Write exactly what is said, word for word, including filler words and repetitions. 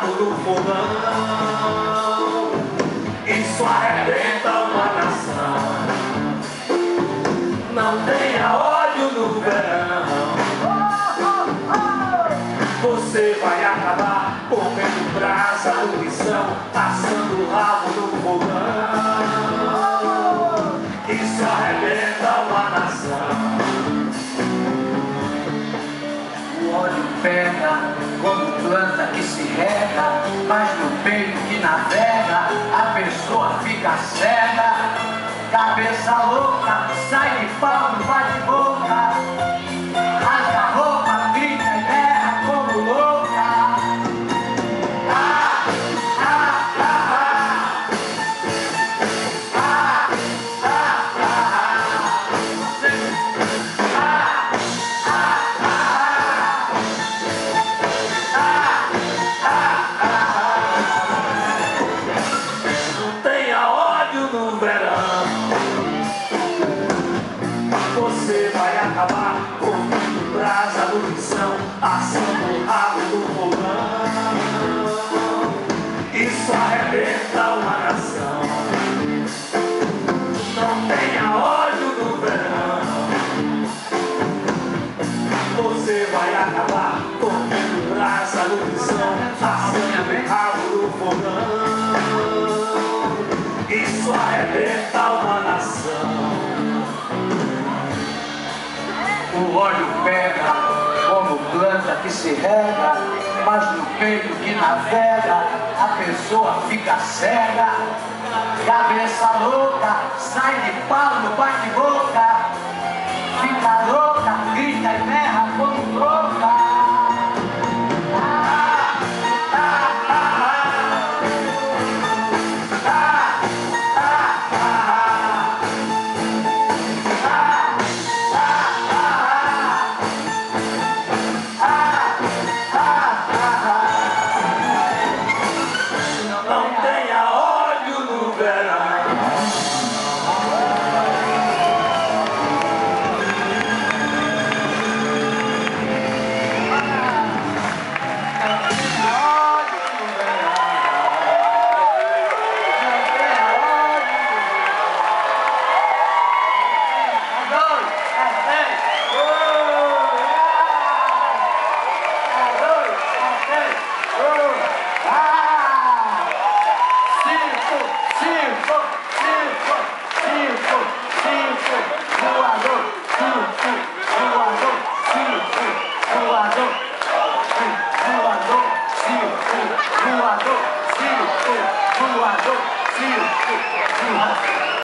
rabo no fogão. Isso arrebenta uma nação. Não tenha ódio no verão. Você vai acabar comendo brasa no lição, assando o rabo no fogão. Isso arrebenta uma nação. O óleo pega como planta que se rega, mas no peito que navega a pessoa fica cega. Cabeça louca, sai de pau no bate-boca, rasga a roupa, grita e berra como louca. Ah, ah, ah, ah. Ah, ah, ah. Você vai acabar comendo brasa no lição, assando o rabo do fogão. Isso arrebenta uma nação. Não tenha ódio no verão. Você vai acabar comendo brasa no lição, assando o rabo do fogão. Isso arrebenta uma nação. O óleo pega como planta que se rega, mas no peito que navega a pessoa fica cega. Cabeça louca, sai de pau no bate-boca, fica louca.